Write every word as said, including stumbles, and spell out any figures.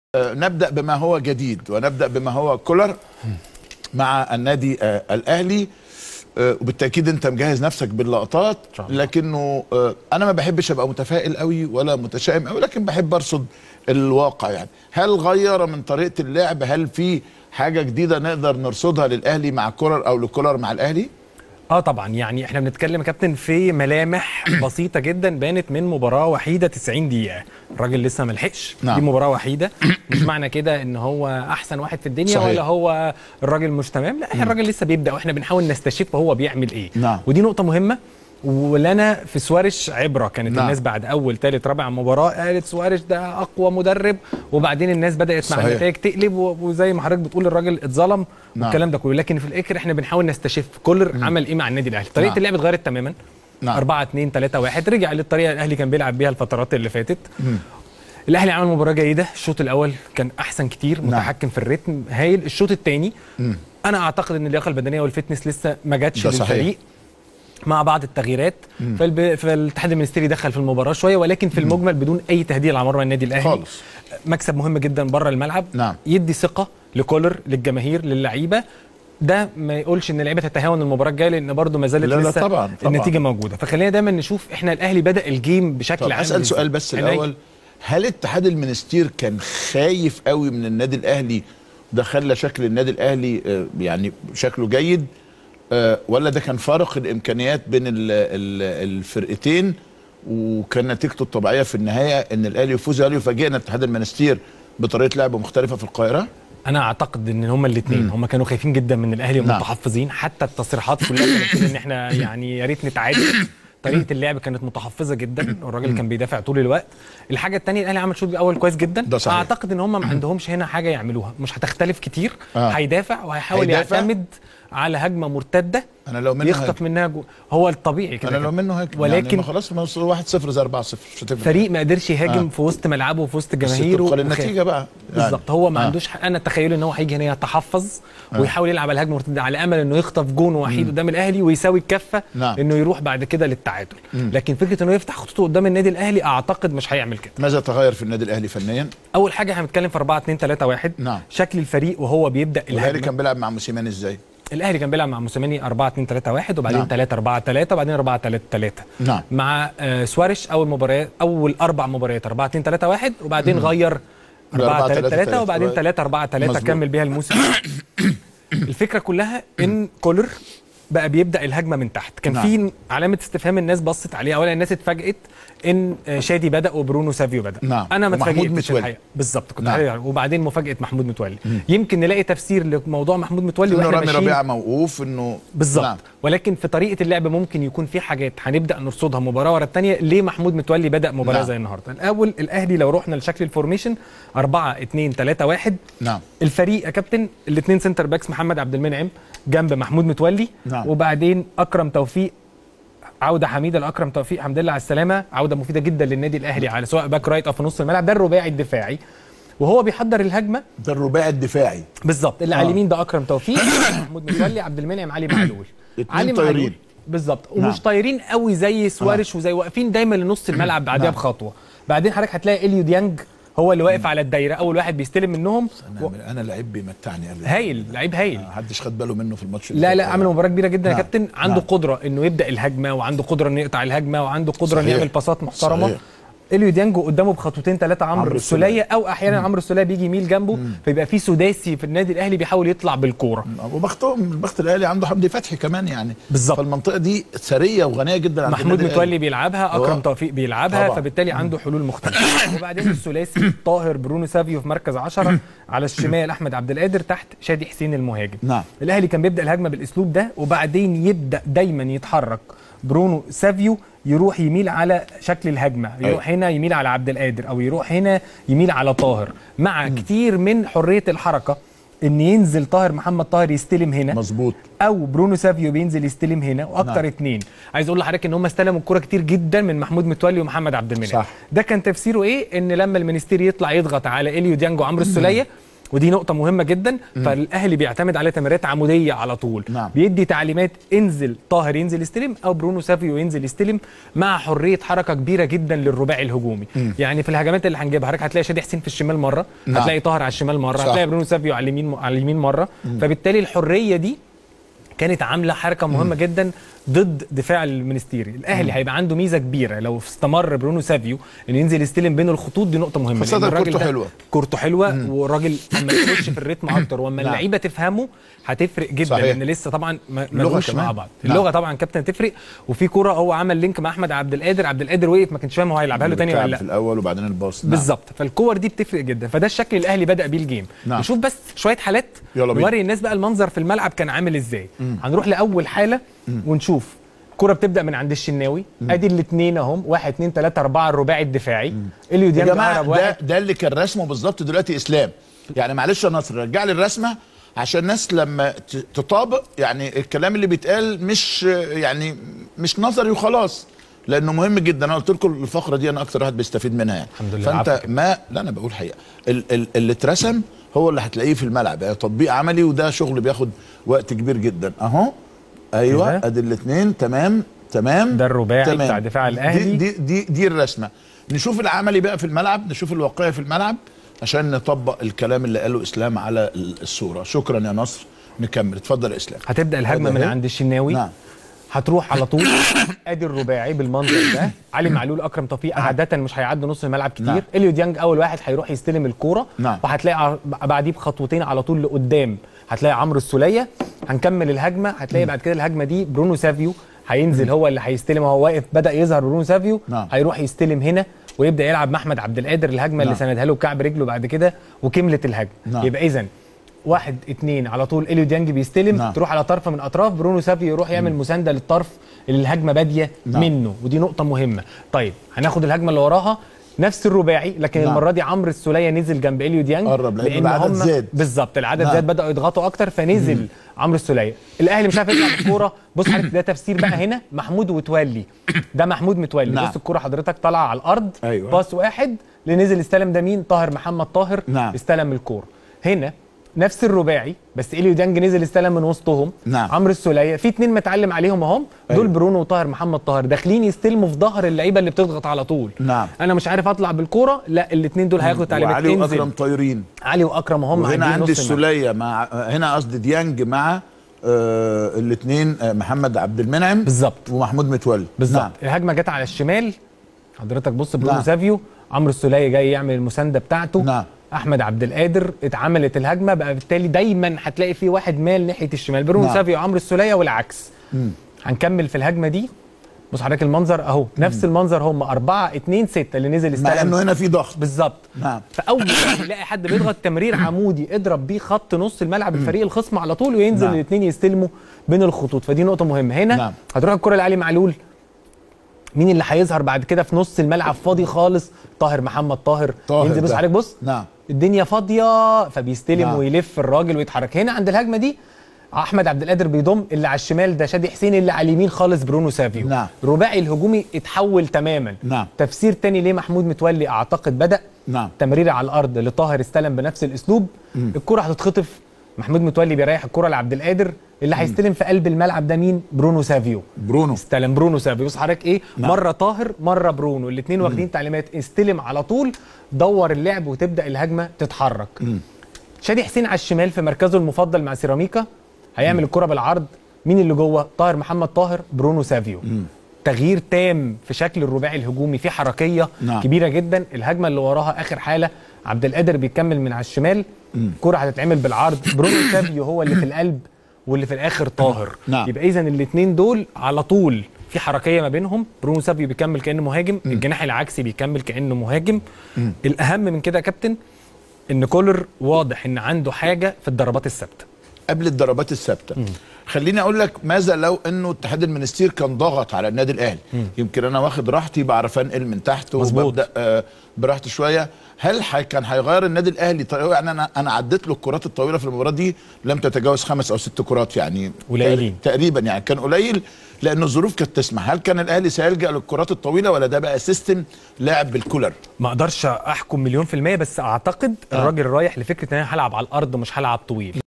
نبدأ بما هو جديد ونبدأ بما هو كولر مع النادي الأهلي. وبالتأكيد أنت مجهز نفسك باللقطات، لكنه أنا ما بحبش أبقى متفائل قوي ولا متشائم قوي، لكن بحب أرصد الواقع. يعني هل غير من طريقة اللعب؟ هل في حاجة جديدة نقدر نرصدها للأهلي مع كولر أو لكولر مع الأهلي؟ اه طبعا، يعني احنا بنتكلم يا كابتن في ملامح بسيطه جدا بانت من مباراه وحيده تسعين دقيقه. الراجل لسه ما لحقش، نعم. دي مباراه وحيده، مش معنى كده ان هو احسن واحد في الدنيا صحيح. ولا هو الراجل مش تمام، لا، الراجل لسه بيبدا واحنا بنحاول نستشف هو بيعمل ايه. نعم. ودي نقطه مهمه، ولنا في سواريش عبره. كانت نعم. الناس بعد اول ثالث رابع مباراه قالت سواريش ده اقوى مدرب، وبعدين الناس بدات مع النتائج تقلب، وزي ما حضرتك بتقول الراجل اتظلم. نعم. والكلام ده كله، لكن في الاخر احنا بنحاول نستشف كولر مم. عمل ايه مع النادي الاهلي. طريقه نعم. اللعب اتغيرت تماما. نعم. أربعة اتنين تلاتة واحد، رجع للطريقه الاهلي كان بيلعب بيها الفترات اللي فاتت. مم. الاهلي عمل مباراه جيده، الشوط الاول كان احسن كتير، متحكم نعم. في الريتم هايل. الشوط الثاني انا اعتقد ان اللياقه البدنيه والفتنس لسه ما جاتش للفريق مع بعض التغييرات. فالب... فالاتحاد المنستيري دخل في المباراه شويه، ولكن في المجمل بدون اي تهديد على مرمى النادي الاهلي خالص. مكسب مهم جدا بره الملعب. نعم. يدي ثقه لكولر، للجماهير، للعيبه. ده ما يقولش ان اللعيبه تتهاون المباراه الجايه، لان برضه ما زالت لسه طبعًا طبعًا. النتيجه موجوده. فخلينا دايما نشوف احنا الاهلي بدا الجيم بشكل عام. اسال سؤال بس الاول، هل اتحاد المنستير كان خايف قوي من النادي الاهلي ده خلى شكل النادي الاهلي يعني شكله جيد، ولا ده كان فارق الامكانيات بين الفرقتين وكان نتيجته الطبيعيه في النهايه ان الاهلي يفوز؟ هل يفاجئنا اتحاد المنستير بطريقه لعب مختلفه في القاهره؟ انا اعتقد ان هما الاثنين هم كانوا خايفين جدا من الاهلي ومتحفظين. نعم. حتى التصريحات كلها كانت ان احنا يعني يا ريت نتعادل. طريقه اللعب كانت متحفظه جدا، والراجل كان بيدافع طول الوقت. الحاجه الثانيه، الاهلي عمل شوط اول كويس جدا. اعتقد ان هم ما عندهمش هنا حاجه يعملوها، مش هتختلف كتير. آه. هيدافع وهيحاول هيدافع. يعتمد على هجمه مرتده انا لو منه يخطف منها جو. هو الطبيعي كده، انا لو منه هاجم، ولكن يعني خلاص واحد صفر زي أربعة صفر مش هتفرق. فريق ما قدرش يهاجم آه. في وسط ملعبه وفي وسط جماهيره، بس النتيجه بقى يعني. بالظبط، هو ما آه. عندوش حق. انا تخيلي ان هو هيجي هنا يتحفظ آه. ويحاول يلعب على الهجمه المرتده على امل انه يخطف جون وحيد قدام الاهلي ويساوي الكفه. نعم. انه يروح بعد كده للتعادل. مم. لكن فكره انه يفتح خطوطه قدام النادي الاهلي اعتقد مش هيعمل كده. ماذا تغير في النادي الاهلي فنيا؟ اول حاجه احنا بنتكلم في أربعة اتنين تلاتة واحد. نعم. شكل الفريق وهو بيبدا الهجمه. الاهلي كان بيلعب مع موسيماني ازاي؟ الاهلي كان بيلعب مع موسيماني أربعة اتنين تلاتة واحد، وبعدين تلاتة أربعة تلاتة، وبعدين أربعة تلاتة تلاتة. نعم. مع آه سواريش اول مباريات، اول اربع مباريات أربعة اتنين تلاتة واحد، وبعدين مم. غير أربعة تلاتة تلاتة، وبعدين تلاتة أربعة تلاتة كمل بيها الموسم. الفكره كلها ان كولر بقى بيبدا الهجمه من تحت. كان نعم. في علامه استفهام الناس بصت عليها. اولا الناس اتفاجئت ان شادي بدا وبرونو سافيو بدا. نعم. انا ما اتفاجئتش الحقيقه. بالظبط، كنت نعم. وبعدين مفاجاه محمود متولي. مم. يمكن نلاقي تفسير لموضوع محمود متولي واحنا ماشيين. رامي ربيعه موقوف انه بالظبط. نعم. ولكن في طريقه اللعب ممكن يكون في حاجات هنبدا نرصدها مباراه ورا الثانيه. ليه محمود متولي بدا مباراه نعم. زي النهارده؟ الاول الاهلي لو رحنا لشكل الفورميشن أربعة اتنين تلاتة واحد. نعم. الفريق يا كابتن الاثنين سنتر باكس، محمد عبد المنعم جنب محمود متولي. نعم. وبعدين اكرم توفيق، عوده حميده لاكرم توفيق، الحمد لله على السلامه، عوده مفيده جدا للنادي الاهلي على سواء باك رايت او في نص الملعب. ده الرباعي الدفاعي وهو بيحضر الهجمه. ده الرباعي الدفاعي بالظبط، اللي آه. على اليمين ده اكرم توفيق، محمود متولي، عبد المنعم، علي معلول. علي طايرين بالظبط، ومش نعم. طايرين قوي زي سواريش. آه. وزي واقفين دايما لنص الملعب بعدها نعم. بخطوه. بعدين حضرتك هتلاقي اليو ديانج هو اللي واقف على الدايره، اول واحد بيستلم منهم. انا, و... أنا لعيب بيمتعني قبل هايل، لعيب هايل، ما حدش خد باله منه في الماتش. لا لا، عمل مباراه كبيره جدا. نعم. يا كابتن عنده نعم. قدره انه يبدا الهجمه، وعنده قدره انه يقطع الهجمه، وعنده قدره انه يعمل باصات محترمه. صحيح. اليو ديانجو قدامه بخطوتين ثلاثه عمرو السوليه، او احيانا عمرو السوليه بيجي يميل جنبه، مم. فيبقى في سداسي في النادي الاهلي بيحاول يطلع بالكوره. وبختهم البخت الاهلي عنده حمدي فتحي كمان يعني بالظبط. فالمنطقه دي ثريه وغنيه جدا. محمود متولي بيلعبها، اكرم توفيق بيلعبها طبعا. فبالتالي عنده حلول مختلفه. وبعدين الثلاثي طاهر برونو سافيو في مركز عشرة، على الشمال احمد عبد القادر، تحت شادي حسين المهاجم. نعم. الاهلي كان بيبدا الهجمه بالاسلوب ده، وبعدين يبدا دايما يتحرك برونو سافيو، يروح يميل على شكل الهجمه، يروح أي. هنا يميل على عبد القادر، او يروح هنا يميل على طاهر، مع م. كتير من حريه الحركه. ان ينزل طاهر، محمد طاهر يستلم هنا مظبوط، او برونو سافيو بينزل يستلم هنا، واكتر نعم. اتنين. عايز اقول لحضرتك ان هم استلموا الكره كتير جدا من محمود متولي ومحمد عبد المنعم. ده كان تفسيره ايه؟ ان لما المنستير يطلع يضغط على اليو ديانج وعمرو السوليه، ودي نقطة مهمة جدا. مم. فالاهلي بيعتمد على تمريرات عمودية على طول. نعم. بيدي تعليمات انزل طاهر ينزل يستلم او برونو سافيو ينزل يستلم، مع حرية حركة كبيرة جدا للرباعي الهجومي. مم. يعني في الهجمات اللي هنجيبها حضرتك هتلاقي شادي حسين في الشمال مرة، نعم. هتلاقي طاهر على الشمال مرة، صح. هتلاقي برونو سافيو على اليمين على اليمين مرة. مم. فبالتالي الحرية دي كانت عامله حركه مهمه مم. جدا ضد دفاع المنستيري. الاهلي هيبقى عنده ميزه كبيره لو استمر برونو سافيو انه ينزل يستلم بين الخطوط، دي نقطه مهمه. خاصه كورته حلوه كورته حلوه والراجل اما يخش في الريتم اكتر واما اللعيبه تفهمه هتفرق جدا. صحيح. لان لسه طبعا ما لغوش مع بعض. نعم. اللغه طبعا كابتن تفرق. وفي كوره هو عمل لينك مع احمد عبد القادر، عبد القادر وقف ما كانش فاهم هو هيلعبها له تاني ولا لا في الاول وبعدين الباص. نعم. بالظبط. فالكور دي بتفرق جدا. فده الشكل اللي الاهلي بدا بيه الجيم. نعم. نشوف بس شويه حالات نوري الناس بقى المنظر في الملعب كان عامل ازاي. مم. هنروح لاول حاله مم. ونشوف الكرة بتبدا من عند الشناوي. مم. ادي الاثنين اهم، واحد اثنين ثلاثة أربعة الرباعي الدفاعي. اليو ديانج اقرب واحد. ده, ده اللي كان رسمه بالظبط دلوقتي اسلام. يعني معلش يا نصر رجع لي الرسمه عشان الناس لما تطابق، يعني الكلام اللي بيتقال مش يعني مش نظري وخلاص، لانه مهم جدا. انا قلت لكم الفقره دي انا اكتر واحد بيستفيد منها يعني. الحمد لله. فانت ما لا انا بقول حقيقه اللي اترسم هو اللي هتلاقيه في الملعب، يعني تطبيق عملي، وده شغل بياخد وقت كبير جدا. اهو ايوه ادي الاثنين تمام تمام. ده الرباعي بتاع دفاع الاهلي. دي, دي دي دي الرسمه. نشوف العملي بقى في الملعب، نشوف الواقعي في الملعب عشان نطبق الكلام اللي قاله اسلام على الصوره. شكرا يا نصر. نكمل. اتفضل يا اسلام. هتبدا الهجمه من عند الشناوي. نعم. هتروح على طول. ادي الرباعي بالمنظر ده. علي معلول اكرم توفيق عاده مش هيعدوا نص الملعب كتير. نعم. اليو ديانج اول واحد هيروح يستلم الكوره. نعم. وهتلاقي بعديه بخطوتين على طول لقدام هتلاقي عمرو السوليه. هنكمل الهجمه هتلاقي بعد كده الهجمه دي برونو سافيو هينزل هو اللي هيستلم. هو واقف بدا يظهر برونو سافيو. نعم. هيروح يستلم هنا ويبدا يلعب مع احمد عبد القادر الهجمه. نعم. اللي سندها له بكعب رجله بعد كده وكملت الهجمه. نعم. يبقى اذا واحد اتنين على طول اليو ديانج بيستلم. نعم. تروح على طرف من اطراف برونو سافيو يروح يعمل مسانده للطرف اللي الهجمه باديه. نعم. منه، ودي نقطه مهمه. طيب هناخد الهجمه اللي وراها نفس الرباعي، لكن نعم. المره دي عمرو السوليه نزل جنب اليو ديانج قرب لان العدد زاد. بالظبط العدد نعم. زاد، بداوا يضغطوا اكتر فنزل مم. عمرو السوليه. الاهلي مش عارف يطلع بالكوره. بص حضرتك ده تفسير بقى هنا محمود وتولي. ده محمود متولي. نعم. بص الكوره حضرتك طالعه على الارض. أيوة. باص واحد اللي نزل استلم ده مين؟ طاهر محمد طاهر. نعم. استلم الكوره. هنا نفس الرباعي بس اليو ديانج نزل استلم من وسطهم. نعم. عمرو السوليه في اتنين متعلم عليهم اهم. أيوة. دول برونو وطاهر محمد طاهر داخلين يستلموا في ظهر اللعيبه اللي بتضغط على طول. نعم. انا مش عارف اطلع بالكوره، لا الاثنين دول هياخدوا تعليمات. علي واكرم طايرين. علي واكرم هم هنا عندي السوليه مع هنا قصدي ديانج مع آه الاثنين آه محمد عبد المنعم بالظبط ومحمود متولي. بالظبط. نعم. الهجمه جت على الشمال حضرتك بص برونو. نعم. سافيو عمرو السوليه جاي يعمل المسانده بتاعته. نعم. احمد عبد القادر اتعملت الهجمه بقى، بالتالي دايما هتلاقي في واحد مال ناحيه الشمال برونو. نعم. سافيو وعمرو السوليه والعكس. مم. هنكمل في الهجمه دي. بص حضرتك المنظر اهو نفس المنظر، هم أربعة اتنين ستة اللي نزل استلم مع انه هنا في ضغط بالظبط. نعم. فاول ما يلاقي حد بيضغط تمرير عمودي اضرب بيه خط نص الملعب الفريق الخصم على طول وينزل. نعم. الاثنين يستلموا بين الخطوط، فدي نقطه مهمه هنا. نعم. هتروح الكره لعلي معلول. مين اللي هيظهر بعد كده في نص الملعب فاضي خالص؟ طاهر محمد طاهر. طاهر ينزل. بص حضرتك بص. نعم. الدنيا فاضيه فبيستلم. نعم. ويلف الراجل ويتحرك. هنا عند الهجمه دي احمد عبد القادر بيضم، اللي على الشمال ده شادي حسين، اللي على اليمين خالص برونو سافيو. نعم. الرباعي الهجومي اتحول تماما. نعم. تفسير تاني ليه محمود متولي اعتقد بدا. نعم. تمريره على الارض لطاهر استلم بنفس الاسلوب. مم. الكره هتتخطف، محمود متولي بيريح الكره لعبد القادر، اللي هيستلم في قلب الملعب ده مين؟ برونو سافيو. برونو استلم برونو سافيو. بص حضرتك ايه. نعم. مره طاهر مره برونو، الاثنين واخدين تعليمات استلم على طول دور اللعب وتبدا الهجمه تتحرك. مم. شادي حسين على الشمال في مركزه المفضل مع سيراميكا هيعمل الكره بالعرض. مين اللي جوه؟ طاهر محمد طاهر برونو سافيو. مم. تغيير تام في شكل الرباعي الهجومي، في حركيه. نعم. كبيره جدا. الهجمه اللي وراها اخر حاله عبد القادر بيكمل من على الشمال. الكره هتتعمل بالعرض، برونو سافيو هو اللي في القلب واللي في الاخر طاهر. نعم. يبقى اذا الاثنين دول على طول في حركيه ما بينهم. برونو سافيو بيكمل كانه مهاجم. م. الجناح العكسي بيكمل كانه مهاجم. م. الاهم من كده يا كابتن ان كولر واضح ان عنده حاجه في الضربات الثابته. قبل الضربات الثابته خليني اقول لك ماذا لو انه اتحاد المنستير كان ضغط على النادي الاهلي. م. يمكن انا واخد راحتي، بعرف انقل من تحت وببدا آه براحتي شويه. هل حي كان هيغير النادي الاهلي طريقه؟ يعني انا انا عديت له الكرات الطويله في المباراه دي لم تتجاوز خمس او ست كرات، يعني قليلين تقريبا، يعني كان قليل لان الظروف كانت تسمح. هل كان الاهلي سيلجا للكرات الطويله ولا ده بقى سيستم لاعب بالكولر؟ ما اقدرش احكم مليون في الميه، بس اعتقد آه. الراجل رايح لفكره ان انا هلعب على الارض مش هلعب طويل.